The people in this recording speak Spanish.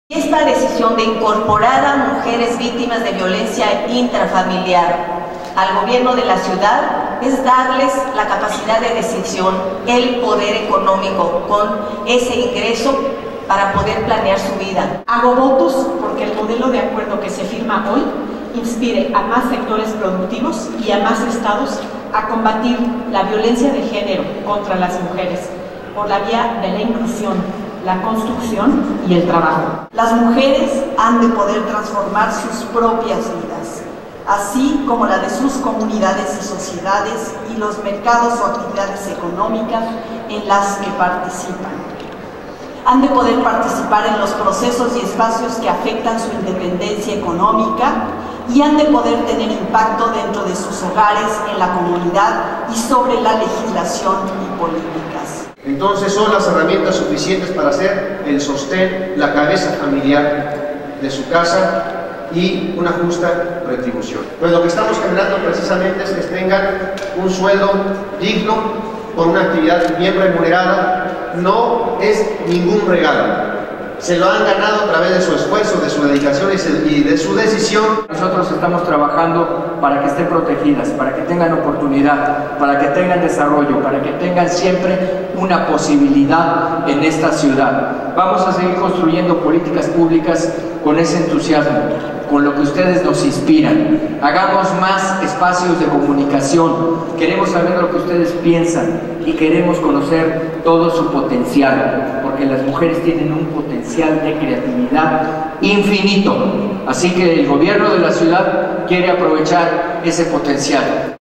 Esta decisión de incorporar a mujeres víctimas de violencia intrafamiliar al gobierno de la ciudad es darles la capacidad de decisión, el poder económico con ese ingreso para poder planear su vida. Hago votos porque el modelo de acuerdo que se firma hoy inspire a más sectores productivos y a más estados a combatir la violencia de género contra las mujeres por la vía de la inclusión, la construcción y el trabajo. Las mujeres han de poder transformar sus propias vidas, así como la de sus comunidades y sociedades y los mercados o actividades económicas en las que participan. Han de poder participar en los procesos y espacios que afectan su independencia económica y han de poder tener impacto dentro de sus hogares, en la comunidad y sobre la legislación y políticas. Entonces son las herramientas suficientes para ser el sostén, la cabeza familiar de su casa y una justa retribución. Pues lo que estamos generando precisamente es que tengan un sueldo digno por una actividad bien remunerada. No es ningún regalo. Se lo han ganado a través de su esfuerzo, de su dedicación y de su decisión. Nosotros estamos trabajando para que estén protegidas, para que tengan oportunidad, para que tengan desarrollo, para que tengan siempre una posibilidad en esta ciudad. Vamos a seguir construyendo políticas públicas con ese entusiasmo, con lo que ustedes nos inspiran. Hagamos más espacios de comunicación. Queremos saber lo que ustedes piensan y queremos conocer todo su potencial, porque las mujeres tienen un potencial de creatividad infinito. Así que el gobierno de la ciudad quiere aprovechar ese potencial.